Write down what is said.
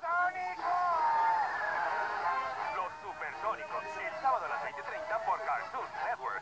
Los Supersónicos, el sábado a las 20:30 por Cartoon Network.